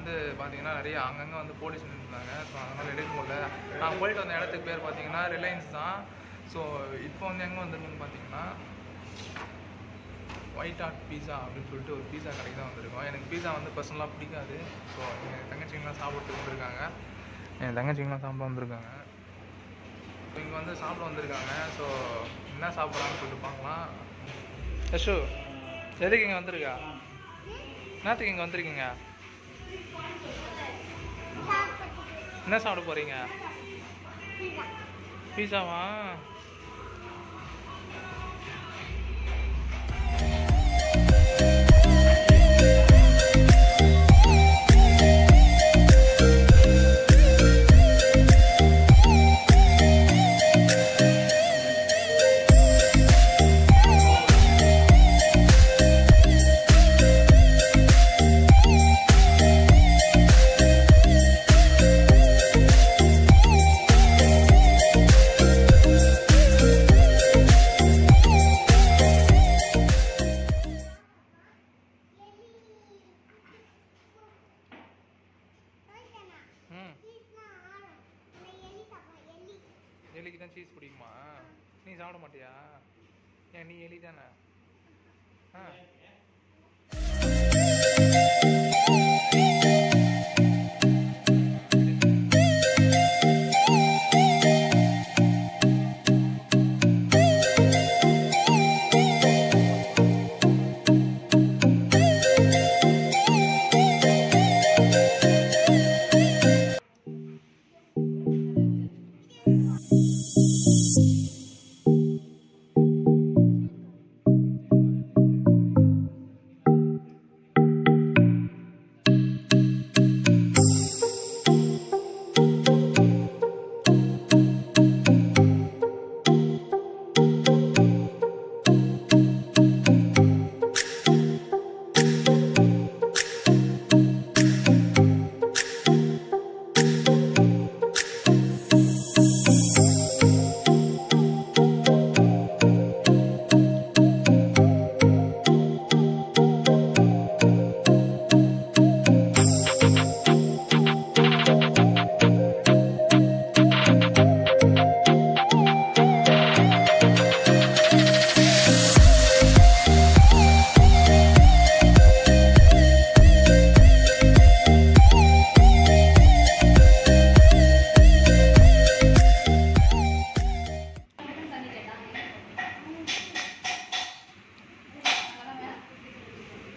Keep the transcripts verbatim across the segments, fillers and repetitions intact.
வந்து பார்த்தீங்கன்னா நிறைய அங்கங்கே வந்து போலீஸ் நின்றுருந்தாங்க. ஸோ அதனால் எடுக்க முடியல. நான் போயிட்டு வந்த இடத்துக்கு பேர் பார்த்தீங்கன்னா ரிலையன்ஸ் தான். ஸோ இப்போ வந்து எங்கே வந்துருக்குன்னு பார்த்தீங்கன்னா ஒயிட் ஹாட் பீஸா அப்படின்னு சொல்லிட்டு ஒரு பீஸா கடைக்கு தான் வந்திருக்கோம். எனக்கு பீஸா வந்து பர்சனலாக பிடிக்காது. ஸோ எங்கள் தங்கச்சிங்களாம் சாப்பிட்டு வந்திருக்காங்க. என் தங்கச்சிங்களாம் சாப்பிட வந்திருக்காங்க. ஸோ இங்கே வந்து சாப்பிட வந்திருக்காங்க. ஸோ என்ன சாப்பிட்றாங்கன்னு சொல்லிட்டு பார்க்கலாம். யஷு எதுக்கு இங்கே வந்திருக்கா? என்னத்துக்கு இங்கே வந்திருக்கீங்க? என்ன சாப்பிட போகிறீங்க? பீஸாவா? ம் எலிக்கு தான் சீஸ் பிடிக்குமா? நீ சாப்பிட மாட்டியா? ஏன் நீ எலி தானே? ஆ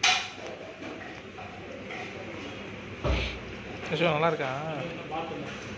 யஷு நல்லா இருக்கா?